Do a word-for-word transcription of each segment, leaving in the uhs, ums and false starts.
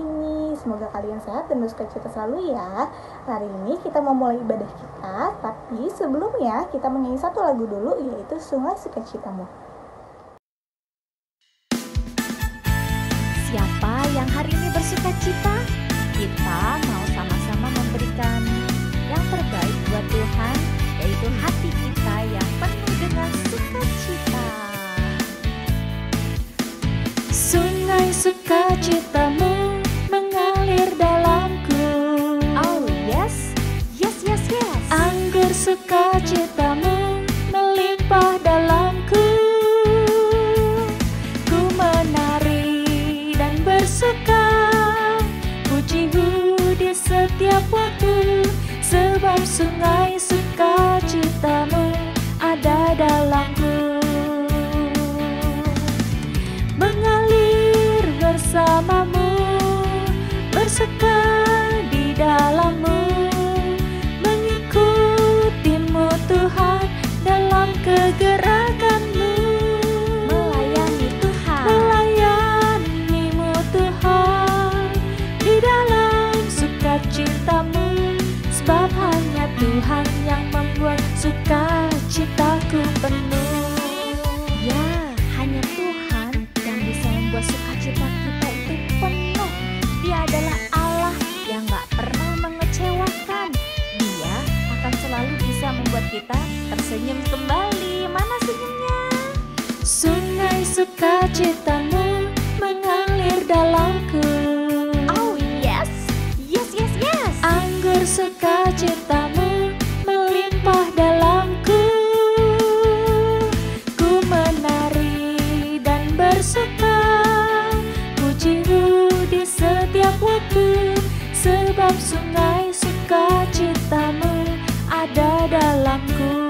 ini. Semoga kalian sehat dan bersukacita selalu ya. Hari ini kita mau mulai ibadah kita, tapi sebelumnya kita menyanyi satu lagu dulu, yaitu Sungai Sukacitamu. Siapa yang hari ini bersukacita? Kita mau sama-sama memberikan yang terbaik buat Tuhan, yaitu hati kita yang penuh dengan sukacita. Sungai sukacitamu mengalir dalamku. Oh yes, yes, yes, yes. Anggur sukacitamu melimpah dalamku. Ku menari dan bersuka, pujimu di setiap waktu, sebab sungai sukacitamu ada dalamku. Mengalir bersamamu, bersuka di dalammu, mengikutimu Tuhan dalam kegerakanmu. Melayani Tuhan, Melayanimu Tuhan di dalam sukacitamu, sebab hanya Tuhan yang membuat sukacitaku penuh. ya hanya Tuhan yang bisa membuat sukacita kita itu penuh. Dia adalah Allah yang gak pernah mengecewakan. Dia akan selalu bisa membuat kita tersenyum kembali. Mana senyumnya? Sungai sukacitamu mengalir dalamku. Oh yes, yes, yes, yes. Anggur sukacitamu melimpah dalamku. Ku menari dan bersuka, pujimu di setiap waktu, sebab sungai sukacitamu ada dalamku.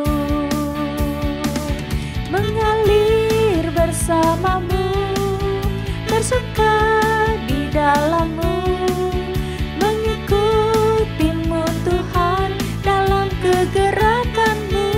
Mengalir bersamamu, bersuka di dalammu, mengikutimu Tuhan dalam kegerakanmu.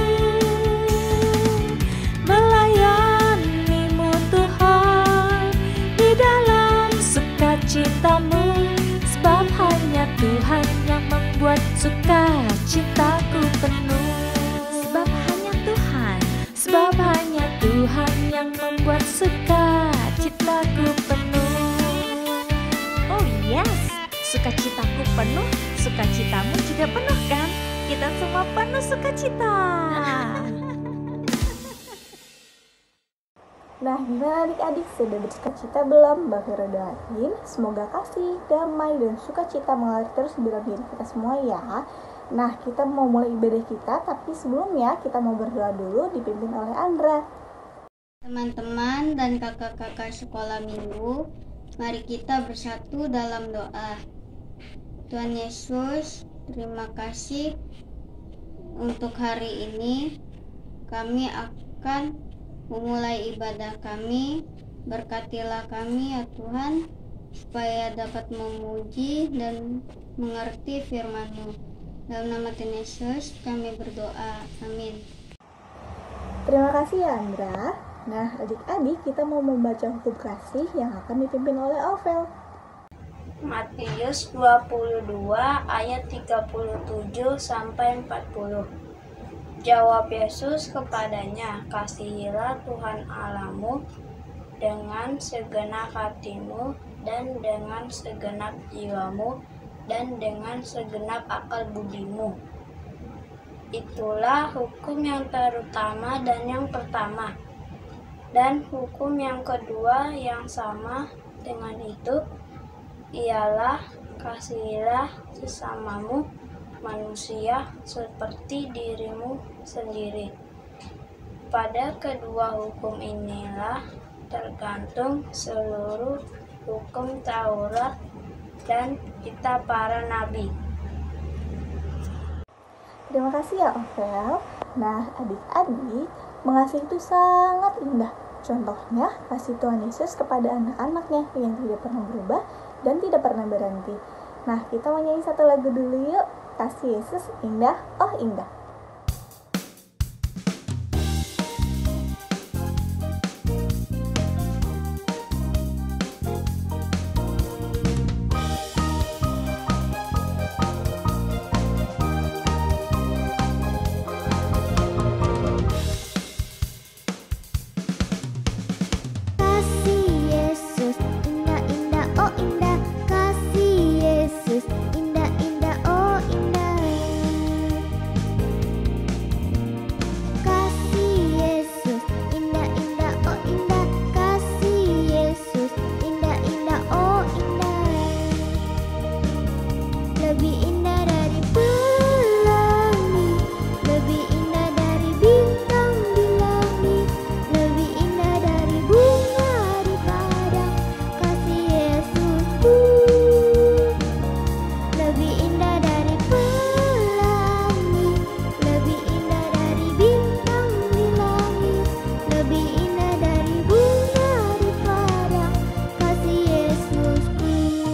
Melayanimu Tuhan di dalam sukacitamu, sebab hanya Tuhan yang membuat sukacitaku penuh. Sebab hanya Tuhan, Sebab hanya Tuhan yang membuat sukacitaku penuh. oh yes, sukacitaku penuh, sukacitamu juga penuh kan? Kita semua penuh sukacita. Nah, gimana adik-adik, sudah bersukacita belum? Mbak Vero doain semoga kasih, damai, dan sukacita mengalir terus di dalam diri kita semua ya. Nah, kita mau mulai ibadah kita, tapi sebelumnya kita mau berdoa dulu dipimpin oleh Andra. Teman-teman dan kakak-kakak sekolah minggu, mari kita bersatu dalam doa. Tuhan Yesus, terima kasih untuk hari ini. Kami akan memulai ibadah kami. Berkatilah kami ya Tuhan, supaya dapat memuji dan mengerti firman-Mu. Dalam nama Tuhan Yesus kami berdoa. Amin. Terima kasih ya Andra. Nah, adik-adik, kita mau membaca hukum kasih yang akan dipimpin oleh Ovel. Matius dua puluh dua ayat tiga puluh tujuh sampai empat puluh. Jawab Yesus kepadanya, kasihilah Tuhan Allahmu dengan segenap hatimu dan dengan segenap jiwamu dan dengan segenap akal budimu. Itulah hukum yang terutama dan yang pertama. Dan hukum yang kedua yang sama dengan itu ialah kasihilah sesamamu manusia seperti dirimu sendiri. Pada kedua hukum inilah tergantung seluruh hukum Taurat dan kitab para nabi. Terima kasih ya Ovel. Nah, adik-adik, mengasihi itu sangat indah. Contohnya, kasih Tuhan Yesus kepada anak-anaknya yang tidak pernah berubah dan tidak pernah berhenti. Nah, kita mau nyanyi satu lagu dulu yuk. Kasih Yesus indah, oh indah. lebih indah dari pelangi, lebih indah dari bintang di langit, lebih indah dari bunga di padang kasih Yesusku. Lebih indah dari pelangi, lebih indah dari bintang di langit, lebih indah dari bunga di padang kasih Yesusku.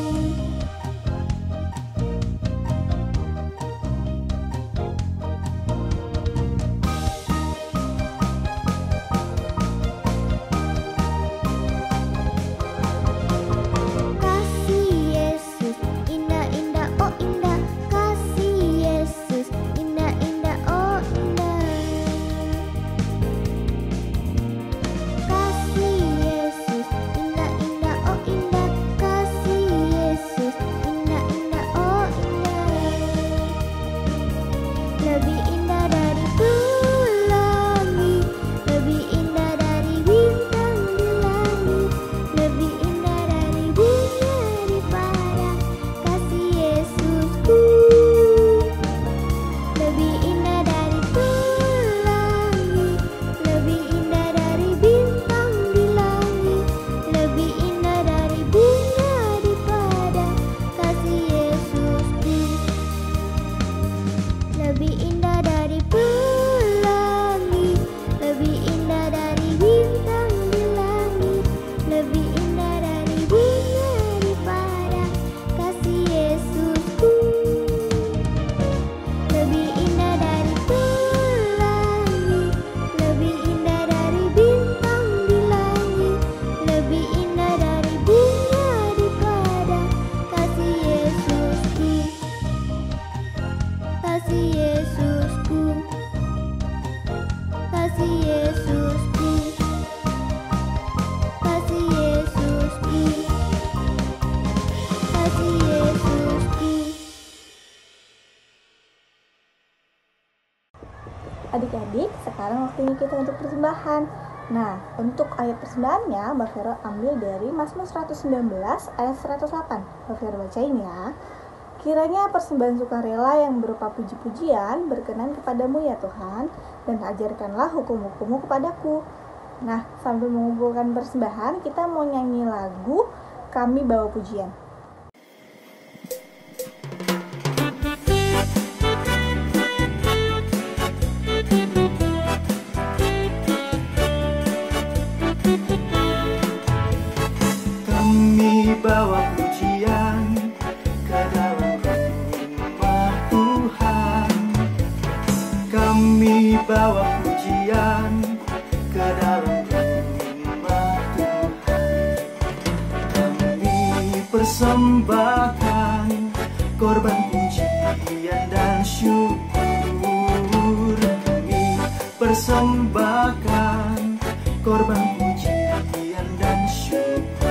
Kasih Yesus indah-indah, oh indah. Kasih Yesus indah-indah, oh indah. Kasih Yesus indah-indah, oh indah. Kasih Yesus indah-indah, oh indah. Lebih indah dari pelangi, lebih indah dari bintang di langit, lebih indah dari bunga di padang kasih Yesusku. Lebih indah dari pelangi, lebih indah dari bintang di langit, lebih indah dari bunga di padang kasih Yesusku. Lebih indah dari pelangi, lebih indah dari bintang di langit, lebih indah dari bunga di padang kasih Yesusku. Lebih indah dari pelangi, lebih indah dari bintang di langit, lebih indah dari bunga di padang kasih Yesusku. Kasih Yesusku, kasih Yesusku, kasih Yesusku, kasih Yesusku. Adik-adik, sekarang waktunya kita untuk persembahan. Nah, untuk ayat persembahannya, Mbak Vero ambil dari Mazmur seratus sembilan belas ayat seratus delapan. Mbak Vero bacain ya. Kiranya persembahan sukarela yang berupa puji-pujian berkenan kepadamu ya Tuhan, dan ajarkanlah hukum-hukum-Mu kepadaku. Nah, sambil mengumpulkan persembahan, kita mau nyanyi lagu Kami Bawa Pujian. Kami bawa pujian ke dalam rumah Tuhan. Kami bawa pujian ke dalam rumah Tuhan. Kami persembahkan korban pujian dan syukur. Kami persembahkan korban pujian dan syukur.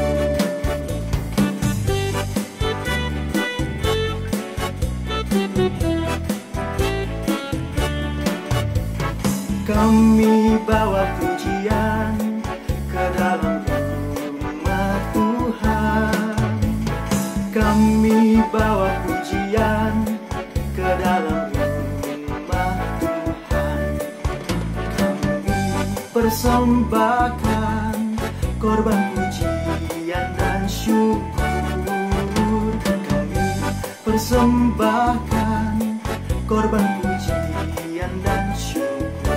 Kami bawa pujian ke dalam rumah Tuhan. Kami bawa pujian ke dalam rumah Tuhan. Kami persembahkan korban pujian dan syukur. Kami persembahkan korban pujian dan syukur.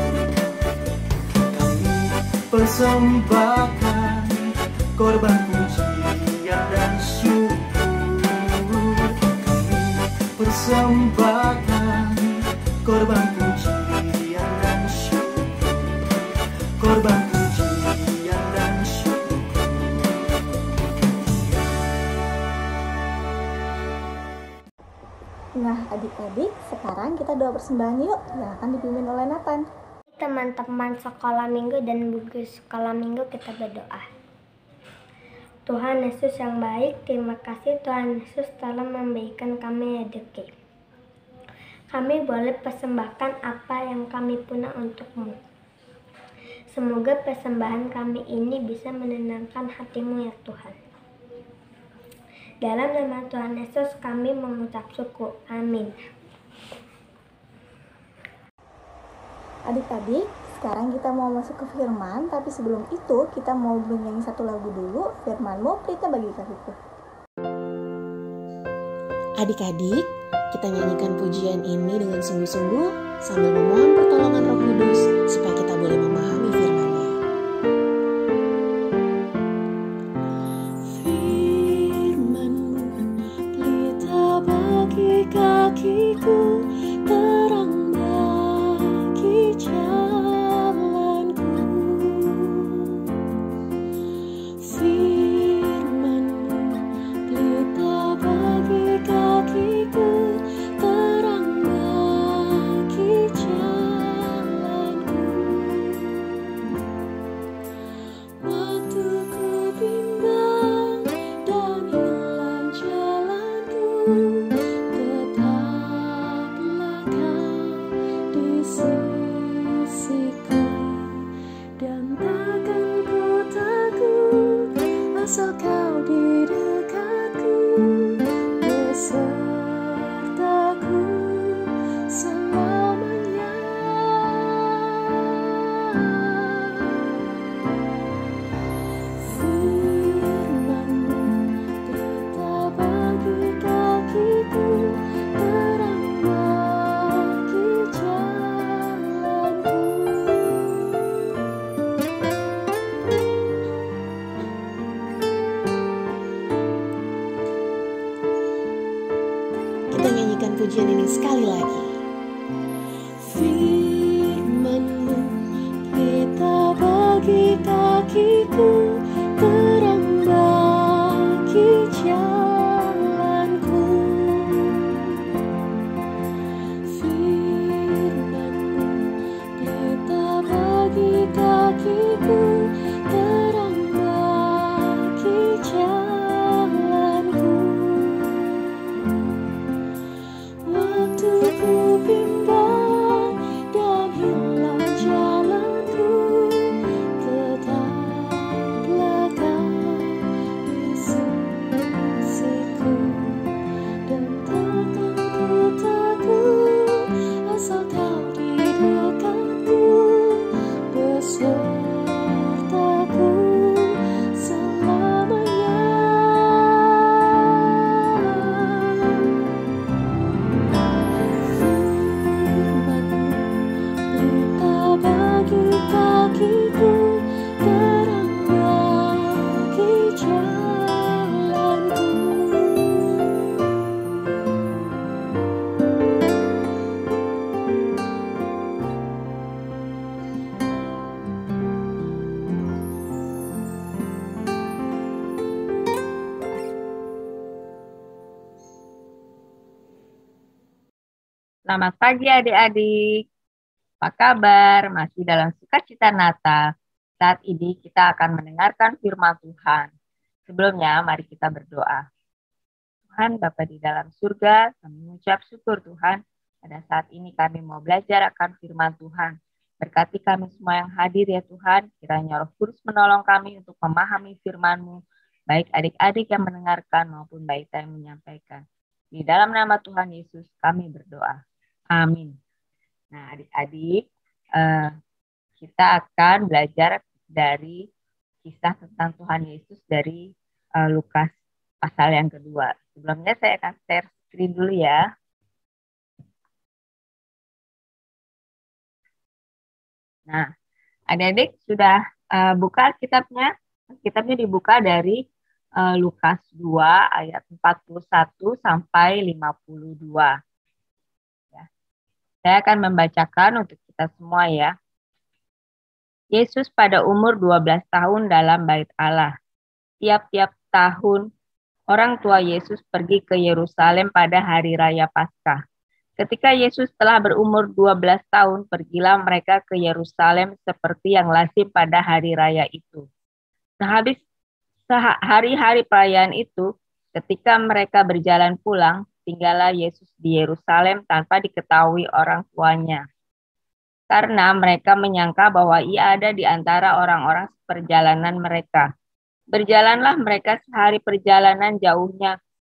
Persembahkan korban pujian dan syukur. Kami persembahkan korban pujian dan syukur. Korban pujian dan syukur. Nah, adik-adik, sekarang kita doa persembahan yuk, yang akan dipimpin oleh Nathan. Teman-teman sekolah minggu dan buku sekolah minggu, kita berdoa. Tuhan Yesus yang baik, terima kasih Tuhan Yesus telah memberikan kami rezeki. Kami boleh persembahkan apa yang kami punya untuk-Mu. Semoga persembahan kami ini bisa menenangkan hati-Mu ya Tuhan. Dalam nama Tuhan Yesus kami mengucap syukur. Amin. Adik-adik, sekarang kita mau masuk ke firman, tapi sebelum itu kita mau bernyanyi satu lagu dulu. Firman-Mu pelita bagi kakiku. Adik-adik, kita nyanyikan pujian ini dengan sungguh-sungguh sambil memohon pertolongan Roh Kudus supaya kita boleh memahami firman-Nya. Firman-Mu pelita bagi kakiku, terang bagi jalanku. Firman-Mu pelita bagi kakiku, terang bagi jalanku. Waktu ku bimbang dan hilang jalanku, tetaplah Kau di sisiku, dan takkan ku takut asal Kau di dekatku, besertaku selamanya. Firman-Mu pelita bagi kakiku, terang bagi jalanku. Kita nyanyikan pujian ini sekali lagi. Firman-Mu pelita bagi kakiku, terang bagi jalanku. Firman-Mu pelita bagi kakiku, terang bagi jalanku. Waktu ku bimbang dan hilang jalanku, tetaplah Kau di sisiku, dan takkan ku takut asal Kau di dekatku, besertaku selamanya. Firman-Mu pelita bagi kakiku, terang bagi jalanku. Selamat pagi adik-adik. Apa kabar? Masih dalam sukacita Natal. Saat ini kita akan mendengarkan firman Tuhan. Sebelumnya mari kita berdoa. Tuhan Bapa di dalam surga, kami mengucap syukur Tuhan. Pada saat ini kami mau belajar akan firman Tuhan. Berkati kami semua yang hadir ya Tuhan. Kiranya Roh Kudus menolong kami untuk memahami firman-Mu. Baik adik-adik yang mendengarkan maupun baik yang menyampaikan. Di dalam nama Tuhan Yesus kami berdoa. Amin. Nah, adik-adik, uh, kita akan belajar dari kisah tentang Tuhan Yesus dari uh, Lukas pasal yang kedua. Sebelumnya saya akan share screen dulu ya. Nah, adik-adik sudah uh, buka kitabnya? Kitabnya dibuka dari uh, Lukas dua ayat empat puluh satu sampai lima puluh dua. Saya akan membacakan untuk kita semua ya. Yesus pada umur dua belas tahun dalam bait Allah. Tiap-tiap tahun orang tua Yesus pergi ke Yerusalem pada hari raya Paskah. Ketika Yesus telah berumur dua belas tahun, pergilah mereka ke Yerusalem seperti yang lazim pada hari raya itu. Sehabis hari-hari perayaan itu, ketika mereka berjalan pulang, tinggallah Yesus di Yerusalem tanpa diketahui orang tuanya. Karena mereka menyangka bahwa ia ada di antara orang-orang seperjalanan mereka. Berjalanlah mereka sehari perjalanan jauhnya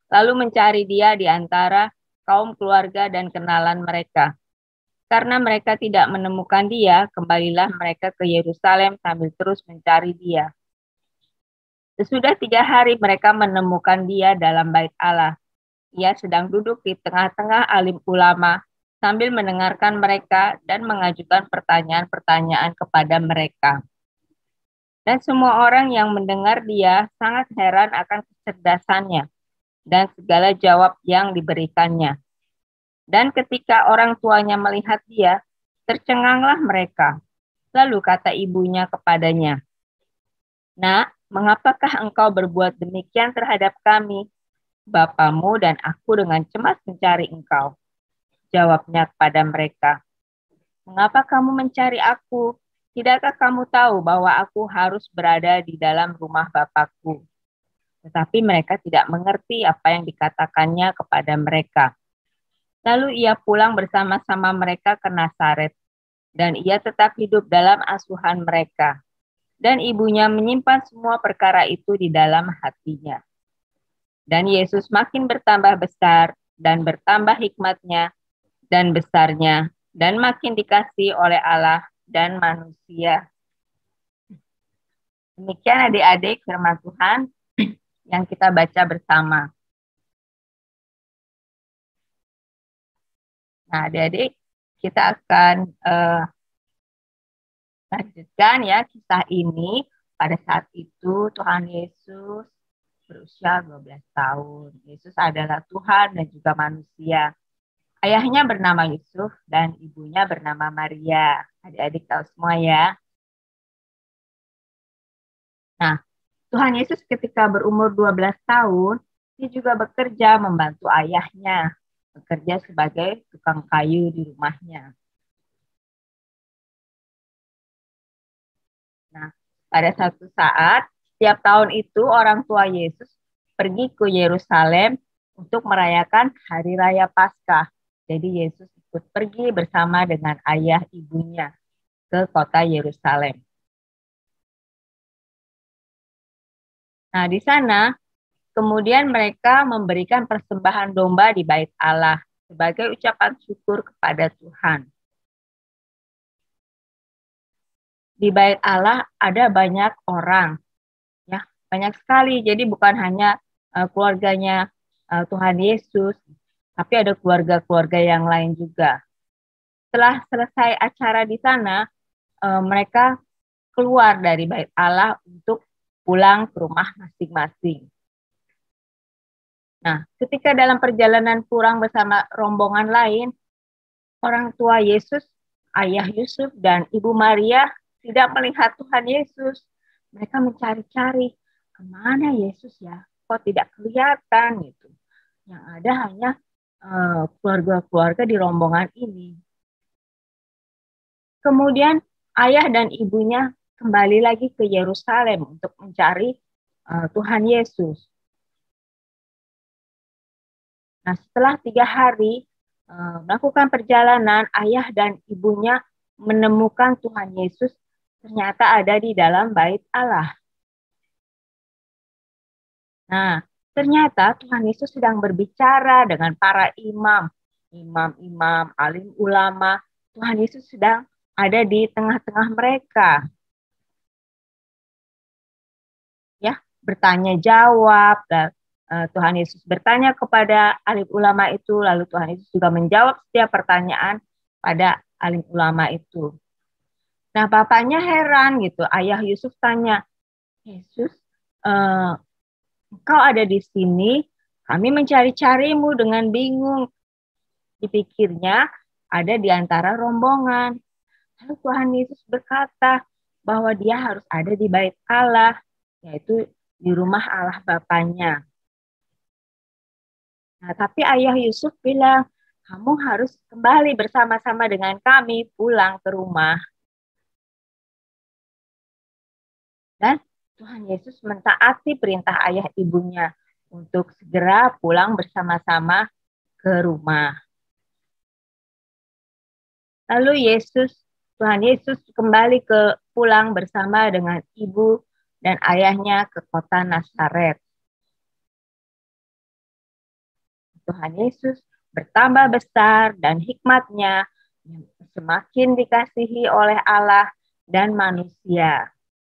lalu mencari dia di antara kaum keluarga dan kenalan mereka. Karena mereka tidak menemukan dia, kembalilah mereka ke Yerusalem sambil terus mencari dia. Sesudah tiga hari mereka menemukan dia dalam bait Allah. Ia sedang duduk di tengah-tengah alim ulama sambil mendengarkan mereka dan mengajukan pertanyaan-pertanyaan kepada mereka. Dan semua orang yang mendengar dia sangat heran akan kecerdasannya dan segala jawab yang diberikannya. Dan ketika orang tuanya melihat dia, tercenganglah mereka. Lalu kata ibunya kepadanya, "Nak, mengapakah engkau berbuat demikian terhadap kami? Bapamu dan aku dengan cemas mencari engkau." Jawabnya kepada mereka, "Mengapa kamu mencari aku? Tidakkah kamu tahu bahwa aku harus berada di dalam rumah Bapakku?" Tetapi mereka tidak mengerti apa yang dikatakannya kepada mereka. Lalu ia pulang bersama-sama mereka ke Nazaret, dan ia tetap hidup dalam asuhan mereka. Dan ibunya menyimpan semua perkara itu di dalam hatinya. Dan Yesus makin bertambah besar, dan bertambah hikmatnya, dan besarnya, dan makin dikasihi oleh Allah dan manusia. Demikian adik-adik firman Tuhan yang kita baca bersama. Nah, adik-adik, kita akan uh, lanjutkan ya kisah ini. Pada saat itu Tuhan Yesus berusia dua belas tahun. Yesus adalah Tuhan dan juga manusia. Ayahnya bernama Yusuf dan ibunya bernama Maria. Adik-adik tahu semua ya. Nah, Tuhan Yesus ketika berumur dua belas tahun, dia juga bekerja membantu ayahnya, bekerja sebagai tukang kayu di rumahnya. Nah, pada suatu saat, setiap tahun itu orang tua Yesus pergi ke Yerusalem untuk merayakan Hari Raya Paskah. Jadi Yesus ikut pergi bersama dengan ayah ibunya ke kota Yerusalem. Nah, di sana kemudian mereka memberikan persembahan domba di bait Allah sebagai ucapan syukur kepada Tuhan. Di bait Allah ada banyak orang, ya, banyak sekali. Jadi bukan hanya uh, keluarganya uh, Tuhan Yesus, tapi ada keluarga-keluarga yang lain juga. Setelah selesai acara di sana, uh, mereka keluar dari bait Allah untuk pulang ke rumah masing-masing. Nah, ketika dalam perjalanan pulang bersama rombongan lain, orang tua Yesus, ayah Yusuf, dan ibu Maria tidak melihat Tuhan Yesus. Mereka mencari-cari, kemana Yesus ya? Kok tidak kelihatan gitu. Yang ada hanya uh, keluarga-keluarga di rombongan ini. Kemudian ayah dan ibunya kembali lagi ke Yerusalem untuk mencari uh, Tuhan Yesus. Nah, setelah tiga hari uh, melakukan perjalanan, ayah dan ibunya menemukan Tuhan Yesus ternyata ada di dalam bait Allah. Nah, ternyata Tuhan Yesus sedang berbicara dengan para imam, imam-imam, alim ulama. Tuhan Yesus sedang ada di tengah-tengah mereka. Ya, bertanya jawab. Dan, uh, Tuhan Yesus bertanya kepada alim ulama itu, lalu Tuhan Yesus juga menjawab setiap pertanyaan pada alim ulama itu. Nah, bapaknya heran gitu. Ayah Yusuf tanya, Yesus, uh, engkau ada di sini, kami mencari-carimu dengan bingung. Dipikirnya ada di antara rombongan. Lalu Tuhan Yesus berkata bahwa dia harus ada di bait Allah, yaitu di rumah Allah Bapaknya. Nah, tapi ayah Yusuf bilang, kamu harus kembali bersama-sama dengan kami pulang ke rumah. Dan Tuhan Yesus mentaati perintah ayah ibunya untuk segera pulang bersama-sama ke rumah. Lalu Yesus, Tuhan Yesus kembali ke pulang bersama dengan ibu dan ayahnya ke kota Nazaret. Tuhan Yesus bertambah besar dan hikmatnya semakin dikasihi oleh Allah dan manusia.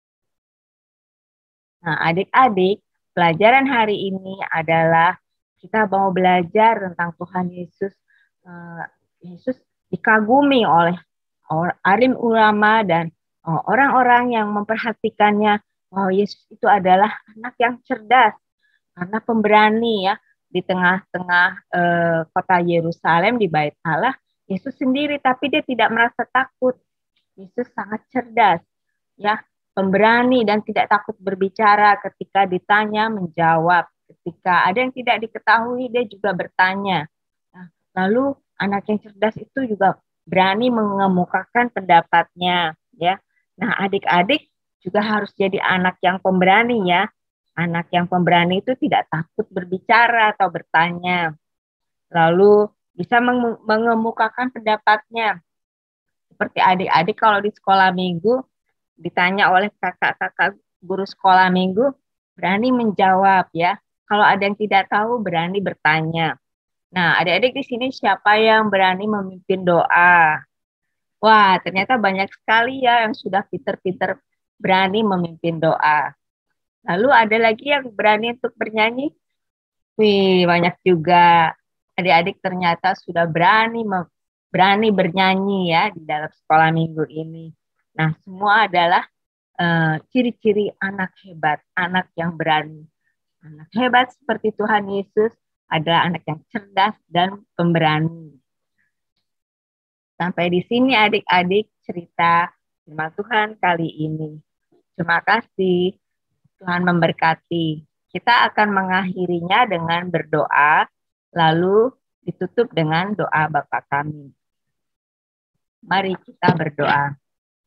Nah, adik-adik, pelajaran hari ini adalah kita mau belajar tentang Tuhan Yesus. Uh, Yesus dikagumi oleh alim ulama dan orang-orang yang memperhatikannya. Oh, Yesus itu adalah anak yang cerdas, anak pemberani ya. Di tengah-tengah uh, kota Yerusalem di Bait Allah, Yesus sendiri, tapi dia tidak merasa takut. Yesus sangat cerdas, ya, pemberani dan tidak takut berbicara. Ketika ditanya menjawab, ketika ada yang tidak diketahui dia juga bertanya. Nah, lalu anak yang cerdas itu juga berani mengemukakan pendapatnya, ya. Nah, adik-adik juga harus jadi anak yang pemberani ya. Anak yang pemberani itu tidak takut berbicara atau bertanya. Lalu bisa mengemukakan pendapatnya. Seperti adik-adik kalau di sekolah minggu ditanya oleh kakak-kakak guru sekolah minggu, berani menjawab ya. Kalau ada yang tidak tahu berani bertanya. Nah, adik-adik di sini siapa yang berani memimpin doa? Wah, ternyata banyak sekali ya yang sudah pinter-pinter berani memimpin doa. Lalu ada lagi yang berani untuk bernyanyi? Wih, banyak juga. Adik-adik ternyata sudah berani berani bernyanyi ya di dalam sekolah minggu ini. Nah, semua adalah uh, ciri-ciri anak hebat, anak yang berani. Anak hebat seperti Tuhan Yesus adalah anak yang cerdas dan pemberani. Sampai di sini adik-adik cerita firman Tuhan kali ini. Terima kasih. Tuhan memberkati. Kita akan mengakhirinya dengan berdoa, lalu ditutup dengan doa Bapa kami. Mari kita berdoa.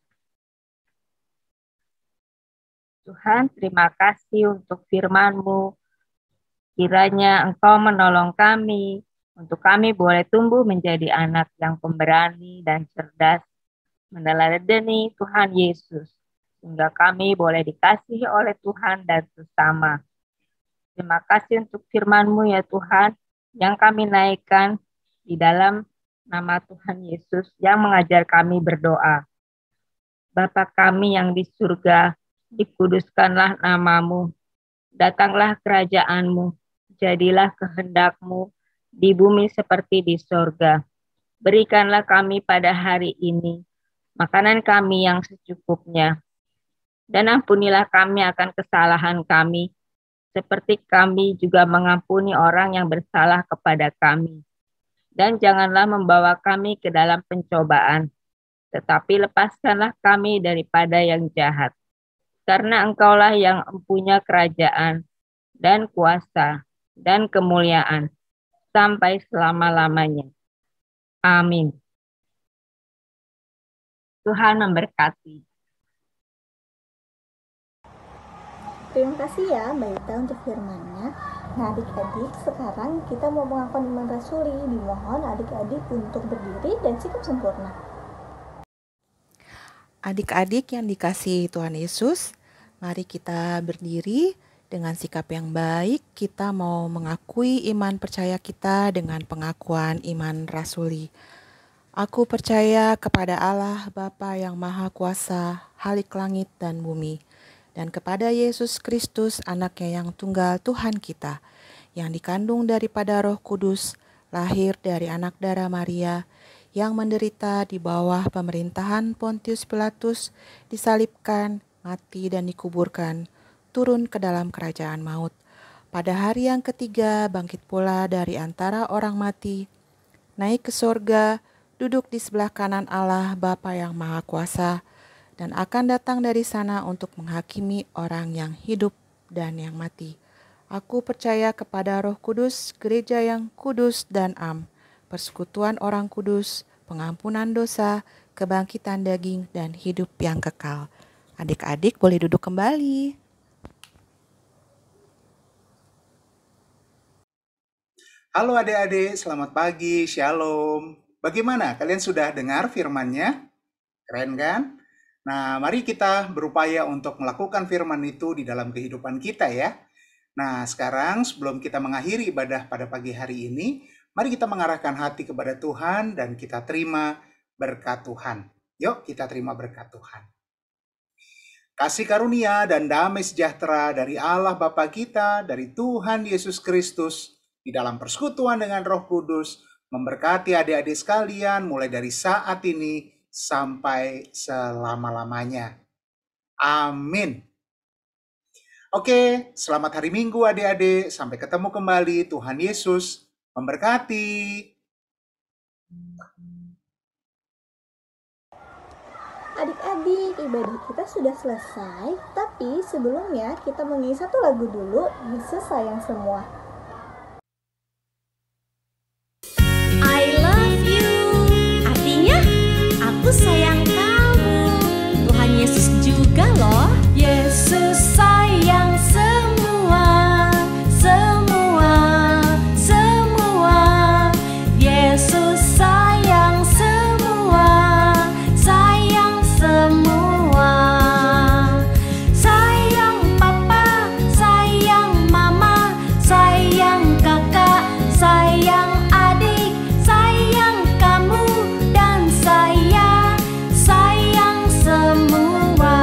Tuhan, terima kasih untuk firman-Mu. Kiranya Engkau menolong kami, untuk kami boleh tumbuh menjadi anak yang pemberani dan cerdas, meneladani Tuhan Yesus, sehingga kami boleh dikasihi oleh Tuhan dan sesama. Terima kasih untuk firman-Mu ya Tuhan, yang kami naikkan di dalam nama Tuhan Yesus yang mengajar kami berdoa. Bapa kami yang di surga, dikuduskanlah nama-Mu, datanglah kerajaan-Mu, jadilah kehendak-Mu di bumi seperti di surga. Berikanlah kami pada hari ini makanan kami yang secukupnya, dan ampunilah kami akan kesalahan kami, seperti kami juga mengampuni orang yang bersalah kepada kami. Dan janganlah membawa kami ke dalam pencobaan, tetapi lepaskanlah kami daripada yang jahat. Karena Engkaulah yang mempunyai kerajaan dan kuasa dan kemuliaan sampai selama-lamanya. Amin. Tuhan memberkati. Terima kasih ya Mbak Ita untuk firman-Nya. Nah adik-adik, sekarang kita mau mengakukan iman rasuli. Dimohon adik-adik untuk berdiri dan sikap sempurna. Adik-adik yang dikasihi Tuhan Yesus, mari kita berdiri dengan sikap yang baik. Kita mau mengakui iman percaya kita dengan pengakuan iman rasuli. Aku percaya kepada Allah Bapa yang Maha Kuasa, Halik langit dan bumi, dan kepada Yesus Kristus, anaknya yang tunggal Tuhan kita, yang dikandung daripada Roh Kudus, lahir dari anak darah Maria, yang menderita di bawah pemerintahan Pontius Pilatus, disalibkan, mati dan dikuburkan, turun ke dalam kerajaan maut. Pada hari yang ketiga bangkit pula dari antara orang mati, naik ke sorga, duduk di sebelah kanan Allah Bapa yang Maha Kuasa, dan akan datang dari sana untuk menghakimi orang yang hidup dan yang mati. Aku percaya kepada Roh Kudus, gereja yang kudus dan am, persekutuan orang kudus, pengampunan dosa, kebangkitan daging, dan hidup yang kekal. Adik-adik boleh duduk kembali. Halo adik-adik, selamat pagi, shalom. Bagaimana, kalian sudah dengar firman-Nya? Keren kan? Nah, mari kita berupaya untuk melakukan firman itu di dalam kehidupan kita ya. Nah, sekarang sebelum kita mengakhiri ibadah pada pagi hari ini, mari kita mengarahkan hati kepada Tuhan dan kita terima berkat Tuhan. Yuk, kita terima berkat Tuhan. Kasih karunia dan damai sejahtera dari Allah Bapa kita, dari Tuhan Yesus Kristus, di dalam persekutuan dengan Roh Kudus, memberkati adik-adik sekalian mulai dari saat ini sampai selama-lamanya. Amin. Oke, selamat hari Minggu adik-adik. Sampai ketemu kembali. Tuhan Yesus memberkati. Adik-adik, ibadah kita sudah selesai, tapi sebelumnya kita menyanyi satu lagu dulu, Yesus Sayang Semua. I love you, artinya aku sayang kamu. Tuhan Yesus juga loh. Yesus sayang semua, semua, semua. Yesus sayang semua, sayang semua. Sayang papa, sayang mama, sayang kakak, sayang adik, sayang kamu dan saya, sayang semua.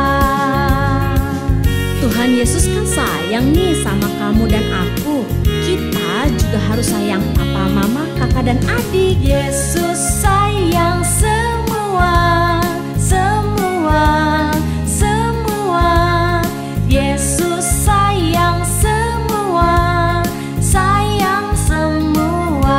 Tuhan Yesus kan sayang nih sama kamu dan aku. Kita juga harus sayang papa, mama, kakak dan adik. Yesus sayang semua, semua, semua. Yesus sayang semua, sayang semua.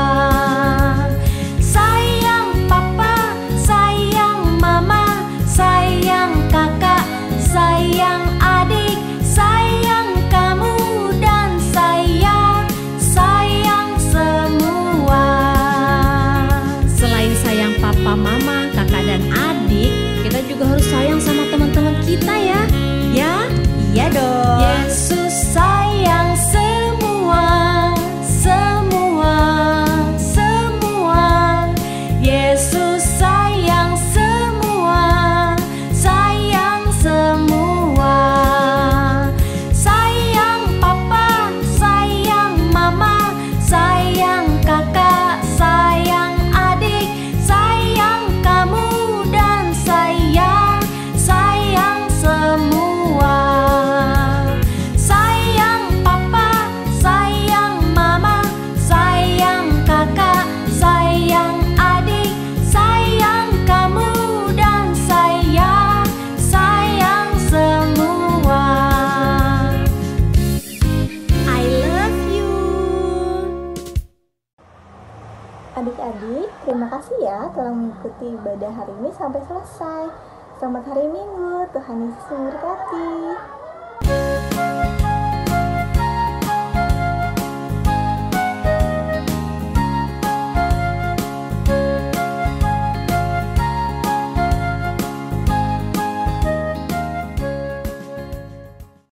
Sayang papa, sayang mama, sayang kakak, sayang adik, sayang kamu dan saya, sayang semua. Selain sayang papa, mama, kakak dan adik, kita juga harus sayang sama teman-teman kita ya. Ya, iya dong. Yesus sayang semua, semua, semua. Yesus sayang semua, sayang semua. Sayang papa, sayang mama, sayang kakak, sayang adik, sayang kamu dan saya, sayang semua. Sayang papa, sayang mama, sayang kakak, sayang adik, sayang kamu dan saya, sayang semua. I love you. Adik-adik, terima kasih ya telah mengikuti ibadah hari ini sampai selesai. Selamat hari Minggu, Tuhan Yesus memberkati.